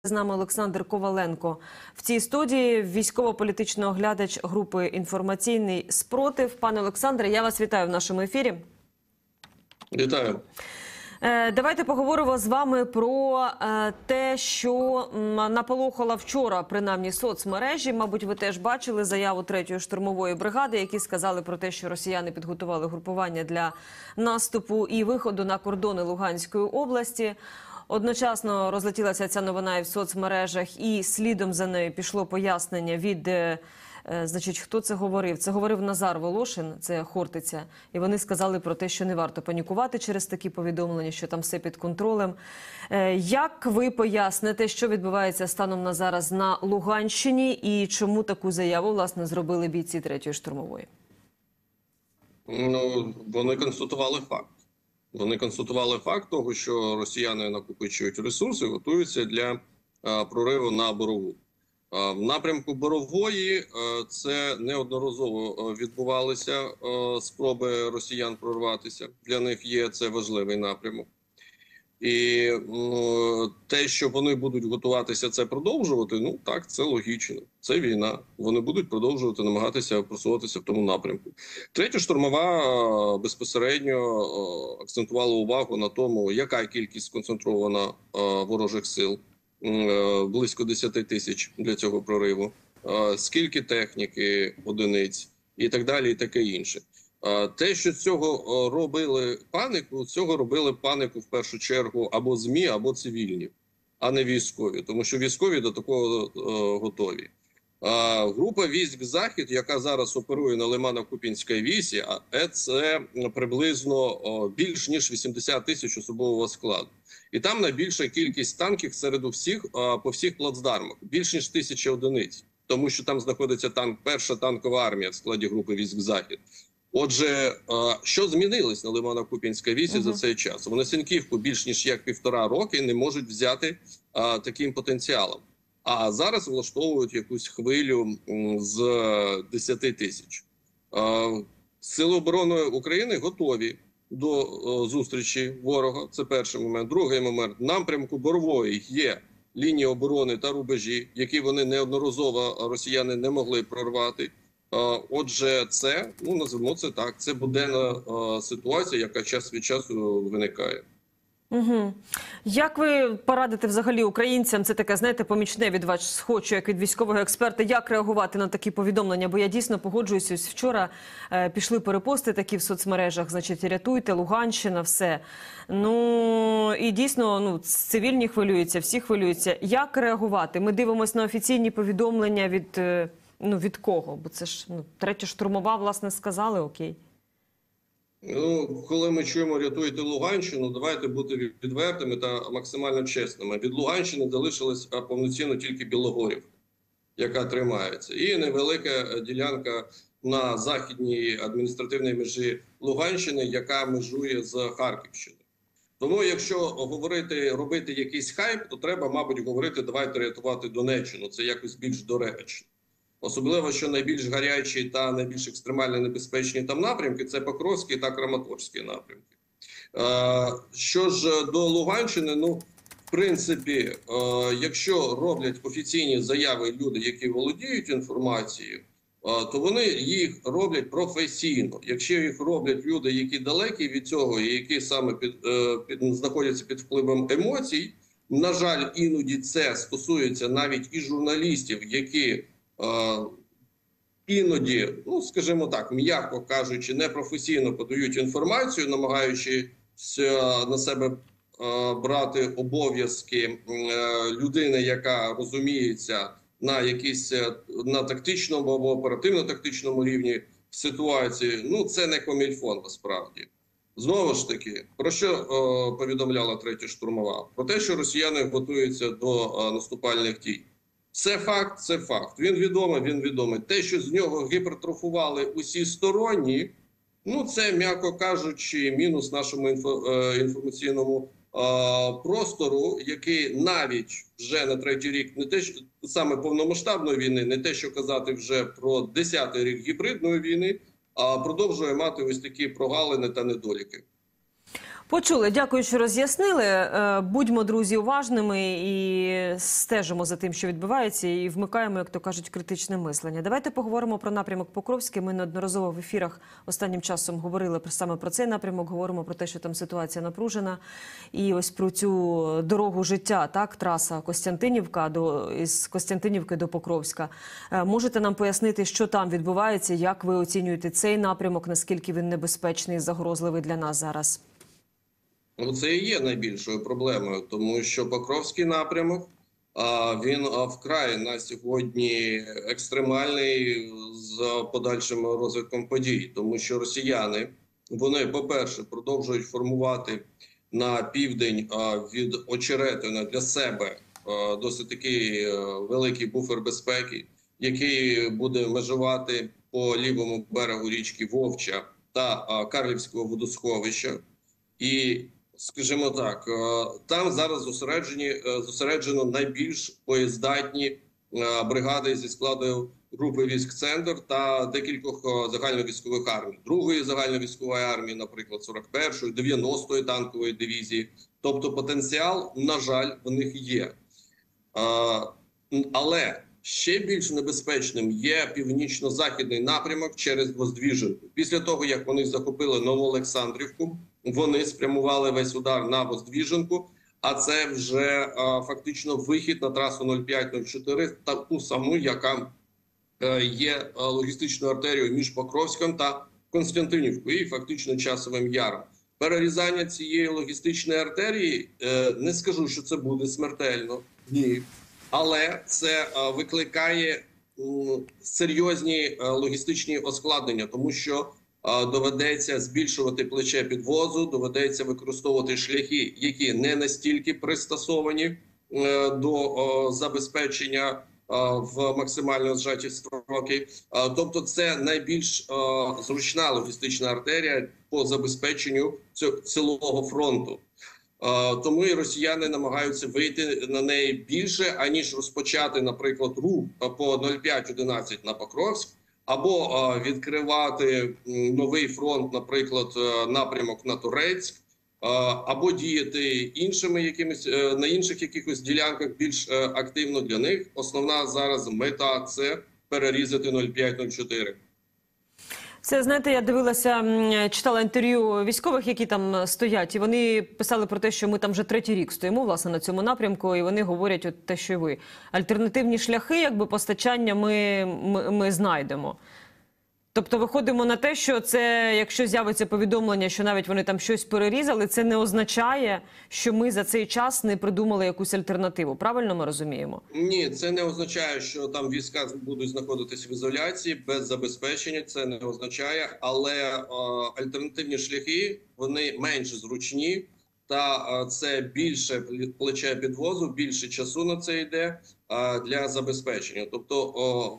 З нами Олександр Коваленко. В цій студії військово-політичний оглядач групи «Інформаційний спротив». Пане Олександре, я вас вітаю в нашому ефірі. Вітаю. Давайте поговоримо з вами про те, що наполохало вчора, принаймні, соцмережі. Мабуть, ви теж бачили заяву 3-ї штурмової бригади, які сказали про те, що росіяни підготували групування для наступу і виходу на кордони Луганської області. Одночасно розлетілася ця новина і в соцмережах, і слідом за нею пішло пояснення від, значить, хто це говорив? Це говорив Назар Волошин, це Хортиця, і вони сказали про те, що не варто панікувати через такі повідомлення, що там все під контролем. Як ви поясните, що відбувається станом на зараз на Луганщині і чому таку заяву, власне, зробили бійці 3-ї штурмової? Ну, вони констатували факт. Вони констатували факт того, що росіяни накопичують ресурси, готуються для прориву на Борову. В напрямку Борової це неодноразово відбувалися спроби росіян прорватися. Для них є це важливий напрямок. І те, що вони будуть готуватися це продовжувати, ну так, це логічно. Це війна. Вони будуть продовжувати намагатися просуватися в тому напрямку. 3-я штурмова безпосередньо акцентувала увагу на тому, яка кількість сконцентрована ворожих сил. Близько 10 тисяч для цього прориву. Скільки техніки, одиниць і так далі, і таке інше. Те, що з цього робили панику в першу чергу або ЗМІ, або цивільні, а не військові, тому що військові до такого готові. Група військ «Захід», яка зараз оперує на Лимано-Куп'янській вісі, це приблизно більш ніж 80 тисяч особового складу. І там найбільша кількість танків серед усіх по всіх плацдармах, більш ніж 1000 одиниць, тому що там знаходиться перша танкова армія в складі групи військ «Захід». Отже, що змінилось на Лимано-Куп'янській вісі за цей час? Вони Синьківку більш ніж як 1,5 роки не можуть взяти таким потенціалом. А зараз влаштовують якусь хвилю з 10 тисяч. Сили оборони України готові до зустрічі ворога. Це перший момент. Другий момент. В напрямку Борової є лінії оборони та рубежі, які вони неодноразово росіяни не могли прорвати. Отже, це, назвемо це так, це буденна ситуація, яка час від часу виникає. Угу. Як ви порадите взагалі українцям, це таке, знаєте, помічне від вас хочу, як від військового експерта, як реагувати на такі повідомлення? Бо я дійсно погоджуюся, ось вчора пішли перепости такі в соцмережах, значить, рятуйте, Луганщина, все. Ну, і дійсно, цивільні хвилюються, всі хвилюються. Як реагувати? Ми дивимося на офіційні повідомлення від кого? Бо це ж 3-я штурмова, власне, сказали, окей. Коли ми чуємо «рятуйте Луганщину», давайте бути відвертими та максимально чесними. Від Луганщини залишилась повноцінно тільки Білогорівка, яка тримається. І невелика ділянка на західній адміністративній межі Луганщини, яка межує з Харківщиною. Тому, якщо робити якийсь хайп, то треба, мабуть, говорити «давайте рятувати Донеччину». Це якось більш доречно. Особливо, що найбільш гарячі та найбільш екстремально небезпечні там напрямки – це Покровський та Краматорський напрямки. Що ж до Луганщини, в принципі, якщо роблять офіційні заяви люди, які володіють інформацією, то вони їх роблять професійно. Якщо їх роблять люди, які далекі від цього і які саме знаходяться під впливом емоцій, на жаль, іноді це стосується навіть і журналістів, які іноді, скажімо так, м'яко кажучи, непрофесійно подають інформацію, намагаючись на себе брати обов'язки людини, яка розуміється на тактичному або оперативно-тактичному рівні ситуації. Це не комільфон насправді. Знову ж таки, про що повідомляла 3-я штурмова? Про те, що росіяни готуються до наступальних дій. Це факт, це факт. Він відомий. Те, що з нього гіпертрофували усі сторонні, це, м'яко кажучи, мінус нашому інформаційному простору, який навіть вже на 3-й рік, не те, що саме повномасштабної війни, не те, що казати вже про 10-й рік гібридної війни, а продовжує мати ось такі прогалини та недоліки. Почули. Дякую, що роз'яснили. Будьмо, друзі, уважними і стежимо за тим, що відбувається, і вмикаємо, як то кажуть, критичне мислення. Давайте поговоримо про напрямок Покровський. Ми неодноразово в ефірах останнім часом говорили саме про цей напрямок, говоримо про те, що там ситуація напружена. І ось про цю дорогу життя, так, траса Костянтинівка із Костянтинівки до Покровська. Можете нам пояснити, що там відбувається, як ви оцінюєте цей напрямок, наскільки він небезпечний і загрозливий для нас зараз? Ну, це і є найбільшою проблемою, тому що Покровський напрямок, він вкрай на сьогодні екстремальний з подальшим розвитком подій. Тому що росіяни, вони, по-перше, продовжують формувати на південь від Очеретина для себе досить такий великий буфер безпеки, який буде межувати по лівому берегу річки Вовча та Карлівського водосховища. І, скажімо так, там зараз зосереджено найбільш боєздатні бригади зі складу групи військ «Центр» та декількох загальновійськових армій. Другої загальновійськової армії, наприклад, 41-ї, 90-ї танкової дивізії. Тобто потенціал, на жаль, в них є. Але ще більш небезпечним є північно-західний напрямок через Воздвіженку. Після того, як вони захопили Новоолександрівку, вони спрямували весь удар на Воздвіженку, а це вже фактично вихід на трасу 05-04, таку саму, яка є логістичною артерією між Покровськом та Костянтинівкою і фактично Часовим Яром. Перерізання цієї логістичної артерії, не скажу, що це буде смертельно, ні. Але це викликає серйозні логістичні ускладнення, тому що доведеться збільшувати плече підвозу, доведеться використовувати шляхи, які не настільки пристосовані до забезпечення в максимально зжаті строки. Тобто це найбільш зручна логістична артерія по забезпеченню цілого фронту. Тому і росіяни намагаються вийти на неї більше, аніж розпочати, наприклад, рух по 05-11 на Покровськ, або відкривати новий фронт, наприклад, напрямок на Торецьк, або діяти на інших якихось ділянках більш активно. Для них основна зараз мета – це перерізати 05-04. Це, знаєте, я дивилася, читала інтерв'ю військових, які там стоять, і вони писали про те, що ми там вже 3-й рік стоїмо, власне, на цьому напрямку, і вони говорять от те, що і ви. Альтернативні шляхи, якби постачання ми знайдемо. Тобто виходимо на те, що це, якщо з'явиться повідомлення, що навіть вони там щось перерізали, це не означає, що ми за цей час не придумали якусь альтернативу. Правильно ми розуміємо? Ні, це не означає, що там війська будуть знаходитись в ізоляції без забезпечення. Це не означає, але альтернативні шляхи, вони менш зручні. Та це більше плече підвозу, більше часу на це йде для забезпечення. Тобто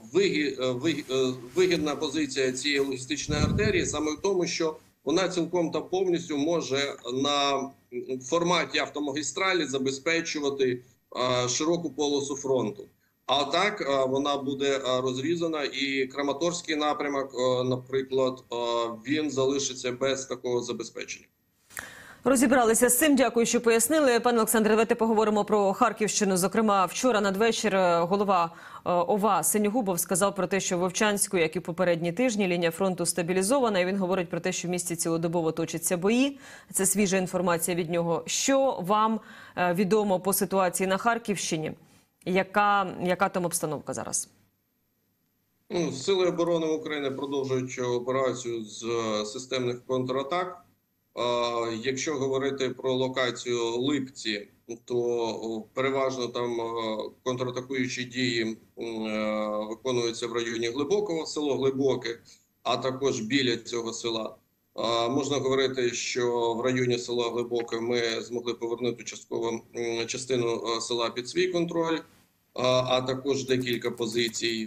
вигідна позиція цієї логістичної артерії саме в тому, що вона цілком та повністю може на форматі автомагістралі забезпечувати широку полосу фронту. А так вона буде розрізана, і Краматорський напрямок, наприклад, він залишиться без такого забезпечення. Розібралися з цим. Дякую, що пояснили. Пане Олександре, давайте поговоримо про Харківщину. Зокрема, вчора надвечір голова ОВА Синьогубов сказав про те, що в Вовчанську, як і в попередні тижні, лінія фронту стабілізована. І він говорить про те, що в місті цілодобово точаться бої. Це свіжа інформація від нього. Що вам відомо по ситуації на Харківщині? Яка там обстановка зараз? Сили оборони України продовжують операцію з системних контратак. Якщо говорити про локацію Липці, то переважно там контратакуючі дії виконуються в районі Глибокого, село Глибоке, а також біля цього села. Можна говорити, що в районі села Глибоке ми змогли повернути частину села під свій контроль, а також декілька позицій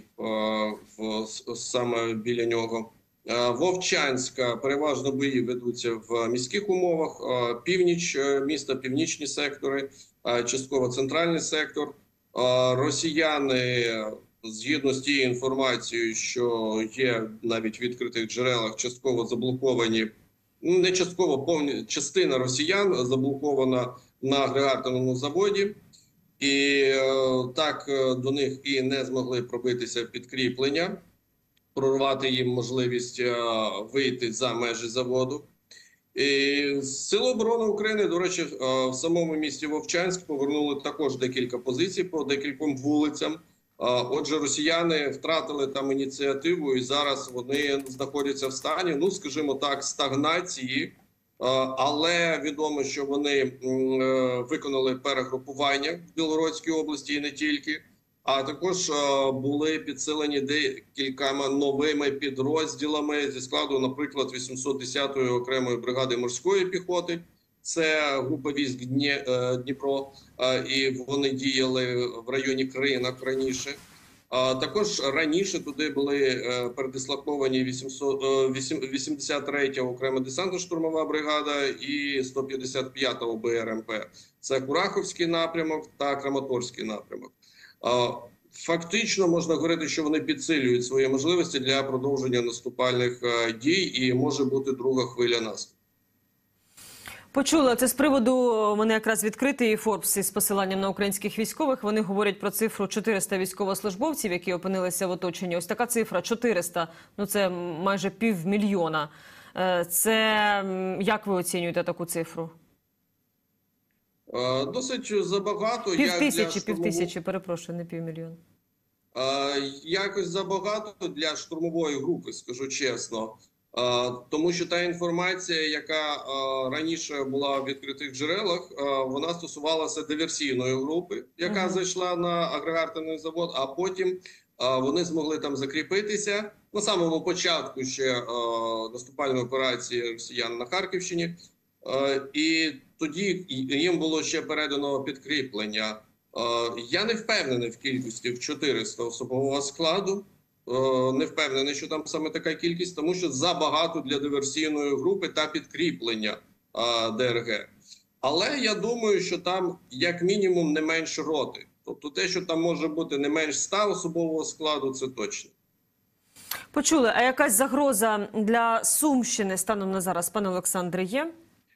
саме біля нього. Вовчанська, переважно бої ведуться в міських умовах, північ міста, північні сектори, частково центральний сектор. Росіяни, згідно з тією інформацією, що є навіть в відкритих джерелах, частково заблоковані не частково, повні частина росіян заблокована на агрегаторному заводі. І так до них і не змогли пробитися підкріплення, прорвати їм можливість вийти за межі заводу. І Сили оборони України, до речі, в самому місті Вовчанськ повернули також декілька позицій по декільком вулицям. Отже, росіяни втратили там ініціативу, і зараз вони знаходяться в стані, ну, скажімо так, стагнації. Але відомо, що вони виконали перегрупування в Білгородській області і не тільки, а також були підсилені декількома новими підрозділами зі складу, наприклад, 810-ї окремої бригади морської піхоти. Це група військ Дніпро, і вони діяли в районі Кринок раніше. Також раніше туди були передислоковані 83-я окрема десантно-штурмова бригада і 155-та ОБРМП. Це Кураховський напрямок та Краматорський напрямок. Фактично можна говорити, що вони підсилюють свої можливості для продовження наступальних дій, і може бути друга хвиля наступу. Почула. Це з приводу, у мене якраз відкритий Форбс із посиланням на українських військових. Вони говорять про цифру 400 військовослужбовців, які опинилися в оточенні. Ось така цифра 400, ну це майже 500 000. Це, як ви оцінюєте таку цифру? Досить забагато. Півтисячі, перепрошую, не 500 000. Якось забагато для штурмової групи, скажу чесно. Тому що та інформація, яка раніше була в відкритих джерелах, вона стосувалася диверсійної групи, яка зайшла на агрегаторний завод, а потім вони змогли там закріпитися на самому початку ще наступальної операції росіян на Харківщині. І тоді їм було ще передано підкріплення. Я не впевнений в кількості в 400 особового складу. Не впевнений, що там саме така кількість, тому що забагато для диверсійної групи та підкріплення ДРГ. Але я думаю, що там як мінімум не менше роти. Тобто те, що там може бути не менш 100 особового складу, це точно. Почули. А якась загроза для Сумщини станом на зараз, пане Олександре, є?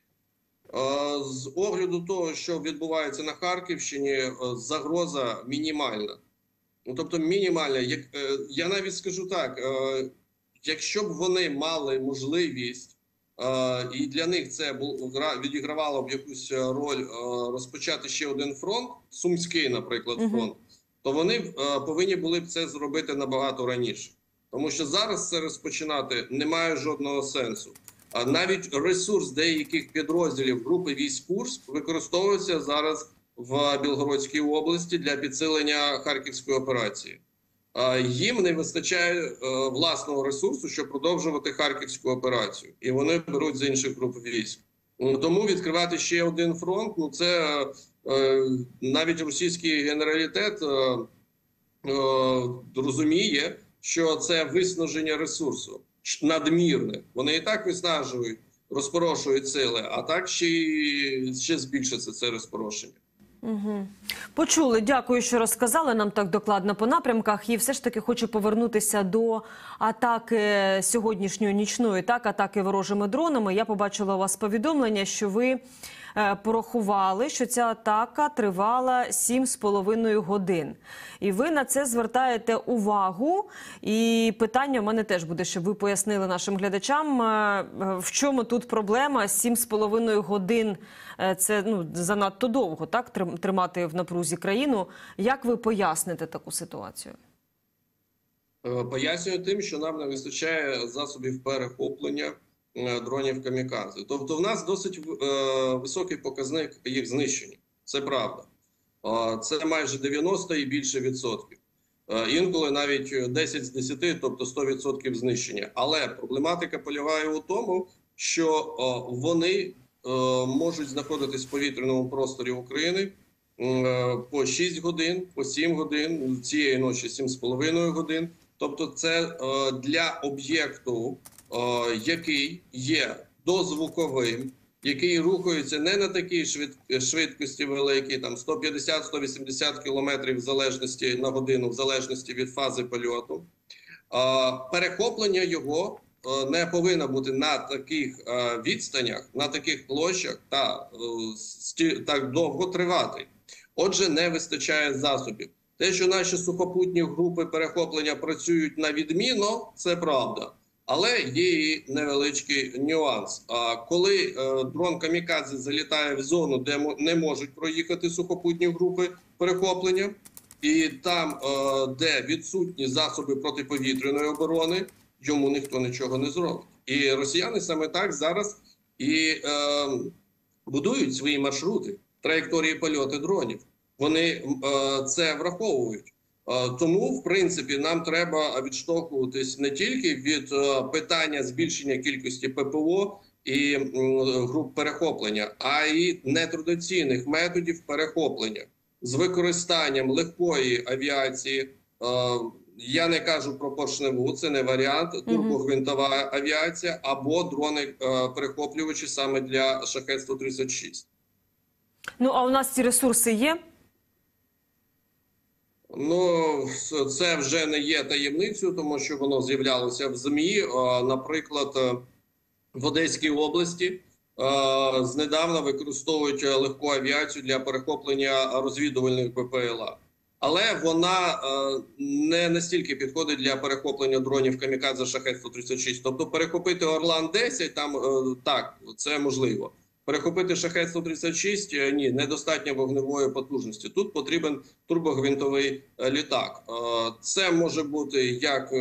З огляду того, що відбувається на Харківщині, загроза мінімальна. Ну, тобто мінімальна. Я навіть скажу так, якщо б вони мали можливість, і для них це відігравало б якусь роль розпочати ще один фронт, Сумський, наприклад, фронт, то вони повинні були б це зробити набагато раніше. Тому що зараз це розпочинати немає жодного сенсу. Навіть ресурс деяких підрозділів групи військ Курськ використовується зараз в Білгородській області для підсилення Харківської операції. Їм не вистачає власного ресурсу, щоб продовжувати Харківську операцію. І вони беруть з інших груп військ. Тому відкривати ще один фронт, ну це навіть російський генералітет розуміє, що це виснаження ресурсу надмірне. Вони і так виснажують, розпорошують сили, а так ще збільшиться це розпорошення. Почули. Дякую, що розказали нам так докладно по напрямках. І все ж таки хочу повернутися до атаки сьогоднішньої нічної, атаки ворожими дронами. Я побачила у вас повідомлення, що ви порахували, що ця атака тривала 7,5 годин. І ви на це звертаєте увагу. І питання в мене теж буде, щоб ви пояснили нашим глядачам, в чому тут проблема. 7,5 годин – це занадто довго, так, тримати в напрузі країну. Як ви поясните таку ситуацію? Пояснюю тим, що нам не вистачає засобів перехоплення дронів камікадзе. Тобто в нас досить високий показник їх знищення. Це правда. Це майже 90 і більше відсотків. Інколи навіть 10 з 10, тобто 100% знищення. Але проблематика полягає у тому, що вони можуть знаходитись в повітряному просторі України по 6 годин, по 7 годин, цієї ночі 7,5 годин. Тобто це для об'єкту, який є дозвуковим, який рухається не на такій швидкості великій, там 150-180 км в залежності на годину, в залежності від фази польоту. Перехоплення його не повинна бути на таких відстанях, на таких площах та так довго тривати. Отже, не вистачає засобів. Те, що наші сухопутні групи перехоплення працюють на відмінно, це правда. Але є і невеличкий нюанс. Коли дрон «Камікадзе» залітає в зону, де не можуть проїхати сухопутні групи перехоплення, і там, де відсутні засоби протиповітряної оборони, йому ніхто нічого не зробить. І росіяни саме так зараз і будують свої маршрути, траєкторії польоту дронів. Вони це враховують. Тому, в принципі, нам треба відштовхуватись не тільки від питання збільшення кількості ППО і груп перехоплення, а й нетрадиційних методів перехоплення з використанням легкої авіації. Я не кажу про поршневу, це не варіант, турбогвинтова авіація або дрони-перехоплювачі саме для «Шахед-136». Ну, а у нас ці ресурси є? Ну, це вже не є таємницею, тому що воно з'являлося в ЗМІ. Наприклад, в Одеській області знедавна використовують легку авіацію для перехоплення розвідувальних БПЛА. Але вона не настільки підходить для перехоплення дронів «Камікадзе» «Шахед-136». Тобто перехопити «Орлан-10» там так, це можливо. Перехопити «Шахед-136» – ні, недостатньо вогневої потужності. Тут потрібен турбогвинтовий літак. Це може бути як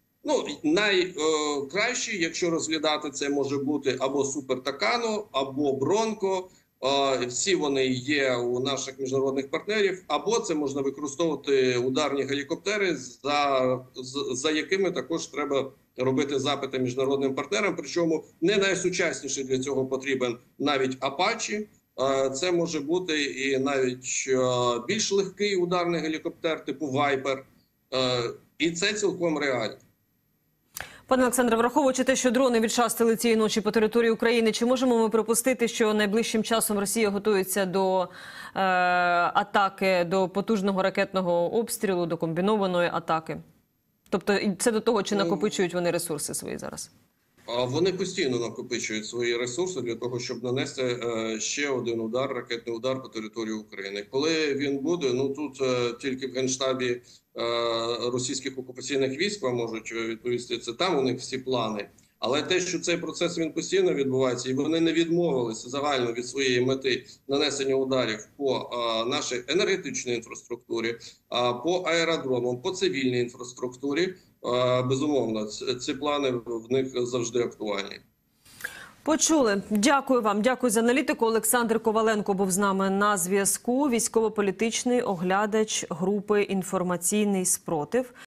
найкращий, якщо розглядати, це може бути або Супер Такано, або Бронко. Всі вони є у наших міжнародних партнерів, або це можна використовувати ударні гелікоптери, за якими також треба робити запити міжнародним партнерам. Причому не найсучасніший для цього потрібен навіть Апачі. Це може бути і навіть більш легкий ударний гелікоптер типу Вайпер. І це цілком реально. Пане Олександре, враховуючи те, що дрони відшастили цієї ночі по території України, чи можемо ми припустити, що найближчим часом Росія готується до атаки, до потужного ракетного обстрілу, до комбінованої атаки? Тобто це до того, чи накопичують вони ресурси свої зараз? Вони постійно накопичують свої ресурси для того, щоб нанести ще один удар, ракетний удар по території України. Коли він буде, ну тут тільки в Генштабі російських окупаційних військ вам можуть відповісти, це там у них всі плани. Але те, що цей процес він постійно відбувається, і вони не відмовилися загально від своєї мети нанесення ударів по нашій енергетичній інфраструктурі, по аеродромам, по цивільній інфраструктурі, безумовно, ці плани в них завжди актуальні. Почули. Дякую вам. Дякую за аналітику. Олександр Коваленко був з нами на зв'язку. Військово-політичний оглядач групи «Інформаційний спротив».